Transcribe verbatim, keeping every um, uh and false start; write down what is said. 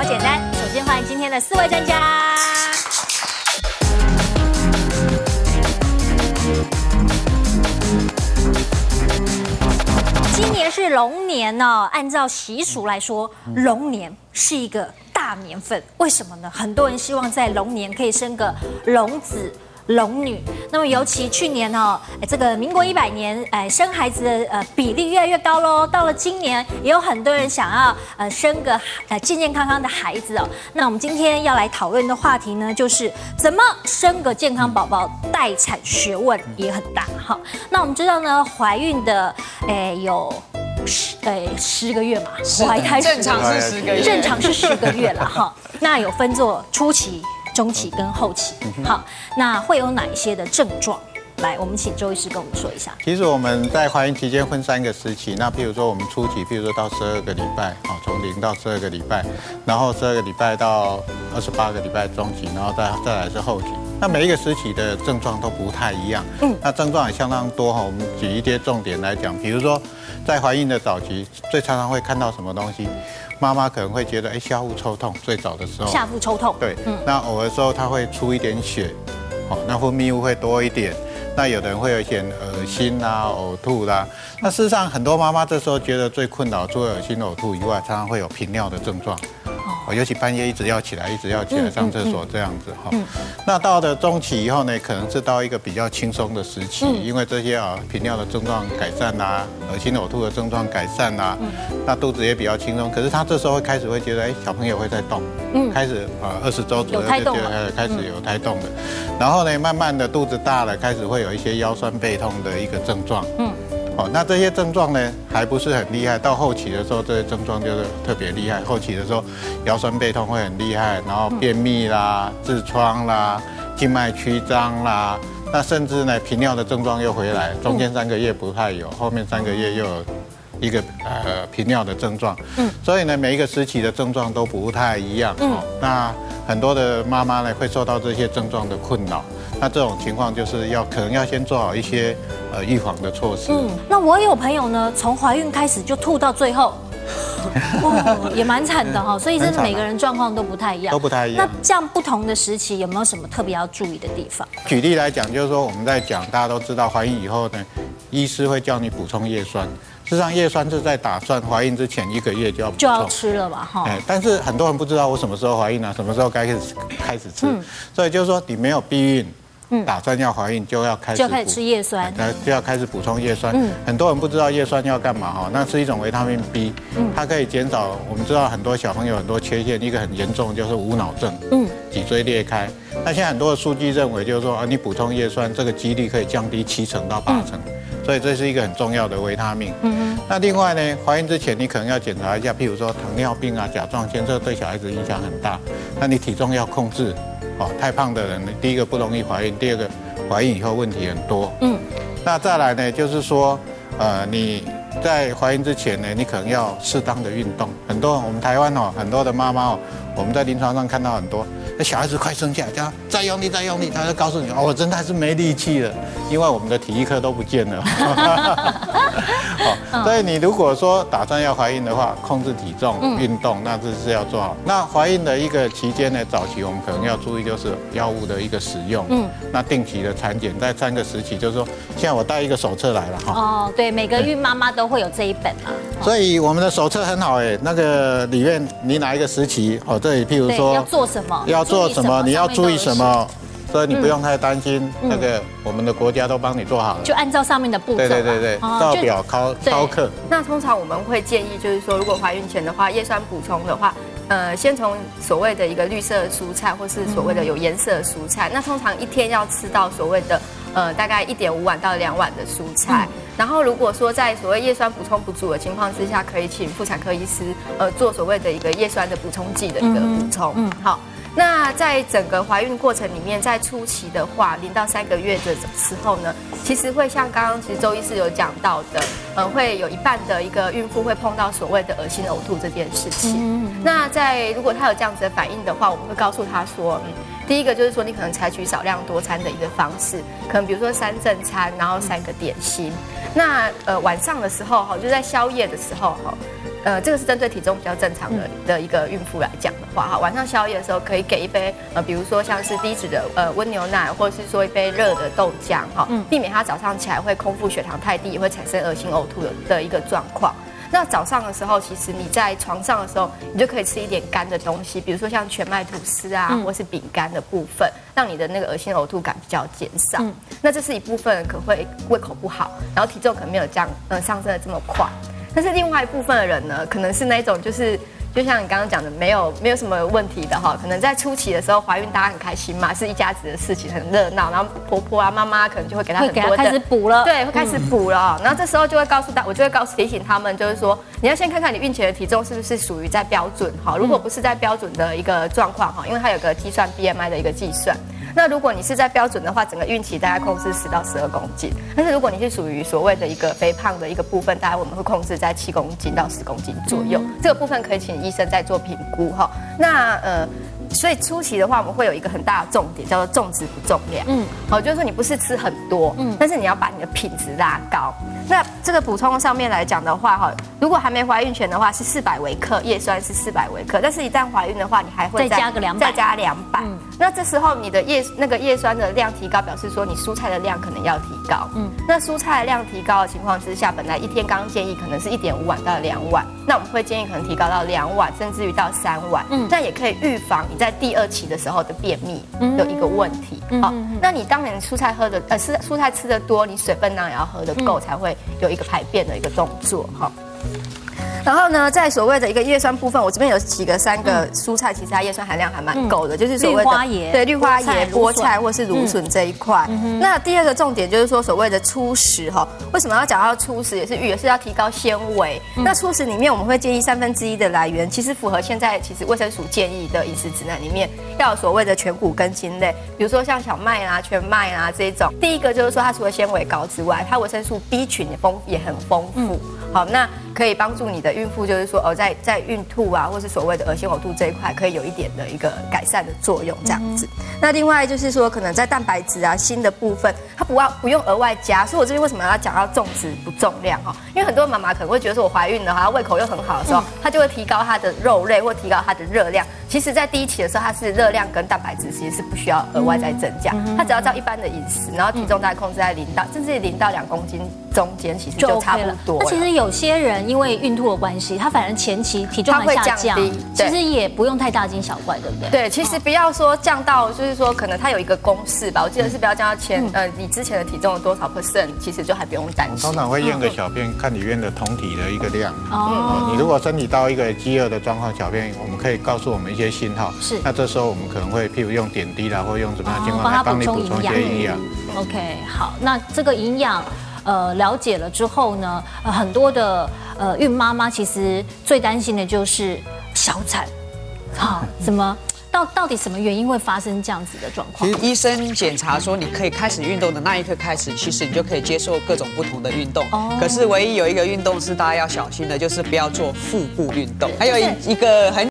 好简单。首先欢迎今天的四位专家。今年是龙年哦，按照习俗来说，龙年是一个大年份。为什么呢？很多人希望在龙年可以生个龙子、龙女。那么尤其去年哦，这个民国一百年，哎，生孩子的呃比例越来越高喽。到了今年，也有很多人想要呃生个呃健健康康的孩子哦。那我们今天要来讨论的话题呢，就是怎么生个健康宝宝，待产学问也很大哈。那我们知道呢，怀孕的哎有。十呃十个月嘛，怀胎正常是十个月， 正常是十个月了哈。那有分作初期、中期跟后期。好，那会有哪一些的症状？来，我们请周医师跟我们说一下。 其实我们在怀孕期间分三个时期，那譬如说我们初期，譬如说到十二个礼拜，啊，从零到十二个礼拜，然后十二个礼拜到二十八个礼拜中期，然后再再来是后期。那每一个时期的症状都不太一样，嗯，那症状也相当多哈。我们举一些重点来讲，比如说在怀孕的早期，最常常会看到什么东西？妈妈可能会觉得，哎，下腹抽痛，最早的时候， 下腹抽痛， 对，嗯，那偶尔时候它会出一点血，好，那分泌物会多一点。那有的人会有一点恶心啦、呕吐啦。那事实上，很多妈妈这时候觉得最困扰，除了恶心、呕吐以外，常常会有频尿的症状。哦，尤其半夜一直要起来，一直要起来上厕所这样子哈。那到了中期以后呢，可能是到一个比较轻松的时期，因为这些啊频尿的症状改善啦，恶心呕吐的症状改善啦，那肚子也比较轻松。可是他这时候会开始会觉得，哎，小朋友会在动，嗯，开始啊二十周左右就觉得开始有胎动了。然后呢，慢慢的肚子大了，开始会有一些腰酸背痛的一个症状，嗯。哦，那这些症状呢，还不是很厉害。到后期的时候，这些症状就是特别厉害。后期的时候，腰酸背痛会很厉害，然后便秘啦、痔疮啦、静脉曲张啦，那甚至呢，频尿的症状又回来。中间三个月不太有，后面三个月又有一个呃频尿的症状。嗯，所以呢，每一个时期的症状都不太一样。嗯，那很多的妈妈呢，会受到这些症状的困扰。那这种情况就是要可能要先做好一些呃预防的措施。嗯， 那我有朋友呢，从怀孕开始就吐到最后，哦，也蛮惨的哈。所以真的每个人状况都不太一样， 都不太一样。 那这样不同的时期有没有什么特别要注意的地方？ 举例来讲，就是说我们在讲，大家都知道怀孕以后呢，医师会叫你补充叶酸。事实上，叶酸是在打算怀孕之前一个月就要补充， 就要吃了吧，哈。 哎，但是很多人不知道我什么时候怀孕啊，什么时候该开始开始吃，嗯、所以就是说你没有避孕。嗯，打算要怀孕就要开始就要开始吃叶酸， 那就要开始补充叶酸。嗯，很多人不知道叶酸要干嘛哈，那是一种维他命 B， 嗯，它可以减少我们知道很多小朋友很多缺陷，一个很严重就是无脑症，嗯，脊椎裂开。那现在很多的数据认为就是说啊，你补充叶酸这个几率可以降低七成到八成，嗯、所以这是一个很重要的维他命。嗯那另外呢，怀孕之前你可能要检查一下，譬如说糖尿病啊、甲状腺，这对小孩子影响很大。那你体重要控制。哦，太胖的人，第一个不容易怀孕，第二个怀孕以后问题很多。嗯，那再来呢，就是说，呃，你在怀孕之前呢，你可能要适当的运动。很多我们台湾哦，很多的妈妈哦，我们在临床上看到很多，那小孩子快生下来，叫他再用力再用力，他就告诉你哦，我真的还是没力气了，因为我们的体育课都不见了。哦，所以你如果说打算要怀孕的话，控制体重、嗯、运动，那这是要做好。那怀孕的一个期间呢，早期我们可能要注意就是药物的一个使用，嗯，那定期的产检，在三个时期，就是说，现在我带一个手册来了哈。 哦，对，每个孕妈妈都会有这一本啊。 所以我们的手册很好哎，那个里面你哪一个时期哦，这里譬如说要做什么， 要做什么，你要注意什么。所以你不用太担心，嗯、那个我们的国家都帮你做好了， 就按照上面的步骤，对对对对，照表抄抄课。 那通常我们会建议，就是说，如果怀孕前的话，叶酸补充的话，呃，先从所谓的一个绿色蔬菜，或是所谓的有颜色的蔬菜。嗯、那通常一天要吃到所谓的呃大概一点五碗到两碗的蔬菜。嗯、然后如果说在所谓叶酸补充不足的情况之下，可以请妇产科医师呃做所谓的一个叶酸的补充剂的一个补充。嗯，好。那在整个怀孕过程里面，在初期的话，零到三个月的时候呢，其实会像刚刚其实周医师有讲到的，呃，会有一半的一个孕妇会碰到所谓的恶心呕吐这件事情。嗯、那在如果她有这样子的反应的话，我们会告诉她说，嗯，第一个就是说你可能采取少量多餐的一个方式，可能比如说三正餐，然后三个点心。那呃晚上的时候哈，就在宵夜的时候哈。 呃，这个是针对体重比较正常的的一个孕妇来讲的话，哈，晚上宵夜的时候可以给一杯呃，比如说像是低脂的呃温牛奶，或者是说一杯热的豆浆，哈，避免她早上起来会空腹血糖太低，也会产生恶心呕吐的的一个状况。那早上的时候，其实你在床上的时候，你就可以吃一点干的东西，比如说像全麦吐司啊，嗯、或是饼干的部分，让你的那个恶心呕吐感比较减少。嗯、那这是一部分人可能会胃口不好，然后体重可能没有这样呃上升的这么快。但是另外一部分的人呢，可能是那种就是。就像你刚刚讲的，没有没有什么问题的哈，可能在初期的时候怀孕，大家很开心嘛，是一家子的事情，很热闹，然后婆婆啊、妈妈可能就会给她很多的， 开始补了， 对，会开始补了。然后这时候就会告诉大，我就会告诉提醒他们，就是说你要先看看你孕前的体重是不是属于在标准哈，如果不是在标准的一个状况哈，因为它有个计算 B M I 的一个计算。那如果你是在标准的话，整个孕期大概控制十到十二公斤。但是如果你是属于所谓的一个肥胖的一个部分，大概我们会控制在七公斤到十公斤左右。这个部分可以请医生再做评估哈。那呃。所以初期的话，我们会有一个很大的重点，叫做重质不重量。嗯，好，就是说你不是吃很多，嗯，但是你要把你的品质拉高。那这个补充上面来讲的话，哈，如果还没怀孕前的话是四百微克，叶酸是四百微克，但是一旦怀孕的话，你还会再加个两百， 再加两百。嗯，那这时候你的叶那个叶酸的量提高，表示说你蔬菜的量可能要提高。嗯，那蔬菜的量提高的情况之下，本来一天刚刚建议可能是一点五碗到两碗，那我们会建议可能提高到两碗，甚至于到三碗。嗯，那也可以预防你在第二期的时候的便秘的一个问题。好，那你当然蔬菜喝的呃蔬蔬菜吃的多，你水分量也要喝的够，才会有一个排便的一个动作哈。然后呢，在所谓的一个叶酸部分，我这边有几个三个蔬菜，其实它叶酸含量还蛮够的，就是所谓的绿花椰， 对绿花椰、菠菜或是芦笋这一块。那第二个重点就是说所谓的粗食哈，为什么要讲到粗食？也是也是要提高纤维。那粗食里面我们会建议三分之一的来源，其实符合现在其实卫生署建议的饮食指南里面要有所谓的全谷根茎类，比如说像小麦啊、全麦啊这一种。第一个就是说它除了纤维高之外，它维生素 B 群也丰也很丰富。好，那可以帮助你的孕妇，就是说哦，在在孕吐啊，或是所谓的恶心呕吐这一块，可以有一点的一个改善的作用，这样子。嗯、那另外就是说，可能在蛋白质啊、锌的部分，它不要不用额外加。所以我这边为什么要讲到重质不重量哈？因为很多妈妈可能会觉得说我怀孕了，好像胃口又很好的时候，她就会提高她的肉类或提高她的热量。其实，在第一期的时候，它是热量跟蛋白质其实是不需要额外再增加，它只要照一般的饮食，然后体重大概控制在零到甚至零到两公斤中间，其实就差不多了。 那其实有些人因为孕吐的关系，他反正前期体重还下降，其实也不用太大惊小怪，对不对？ 对，其实不要说降到，就是说可能它有一个公式吧，我记得是不要降到前呃你之前的体重的多少 percent， 其实就还不用担心。 通常会验个小便，看里面的酮体的一个量。哦，你如果身体到一个饥饿的状况，小便我们可以告诉我们一些信号。是，那这时候我们可能会譬如用点滴啦，或用什么样的情况来帮你补充一些营养。 OK， 好，那这个营养。呃，了解了之后呢，呃，很多的呃孕妈妈其实最担心的就是小产，好，怎么到到底什么原因会发生这样子的状况？ 其实医生检查说你可以开始运动的那一刻开始，其实你就可以接受各种不同的运动。哦。可是唯一有一个运动是大家要小心的，就是不要做腹部运动。还有一一个很。